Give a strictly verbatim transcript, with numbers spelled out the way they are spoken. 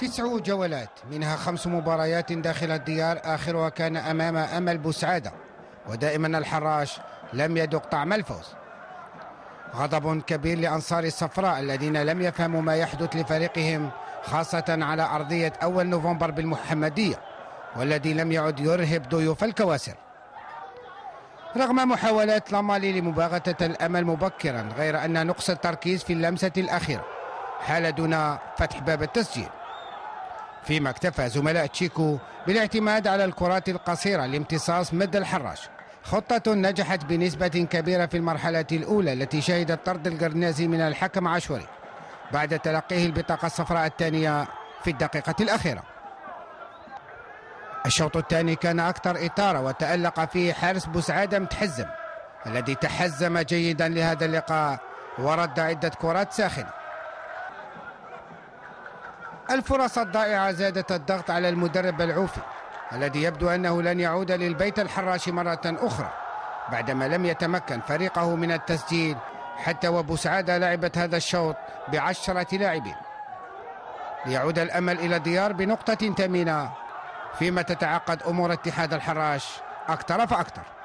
تسع جولات منها خمس مباريات داخل الديار، آخرها كان أمام أمل بوسعادة، ودائما الحراش لم يذق طعم الفوز. غضب كبير لأنصار الصفراء الذين لم يفهموا ما يحدث لفريقهم، خاصة على أرضية أول نوفمبر بالمحمدية، والذي لم يعد يرهب ضيوف الكواسر. رغم محاولات لامالي لمباغتة الأمل مبكرا، غير أن نقص التركيز في اللمسة الأخيرة حال دون فتح باب التسجيل، فيما اكتفى زملاء تشيكو بالاعتماد على الكرات القصيرة لامتصاص مد الحراش، خطة نجحت بنسبة كبيرة في المرحلة الأولى التي شهدت طرد القرنازي من الحكم عاشوري بعد تلقيه البطاقة الصفراء الثانية في الدقيقة الأخيرة. الشوط الثاني كان أكثر إثارة، وتألق فيه حارس بوسعادة متحزم الذي تحزم جيدا لهذا اللقاء ورد عدة كرات ساخنة. الفرص الضائعة زادت الضغط على المدرب العوفي الذي يبدو أنه لن يعود للبيت الحراشي مرة أخرى بعدما لم يتمكن فريقه من التسجيل، حتى وبوسعادة لعبت هذا الشوط بعشرة لاعبين. ليعود الأمل إلى الديار بنقطة ثمينة، فيما تتعقد أمور اتحاد الحراش أكثر فأكثر.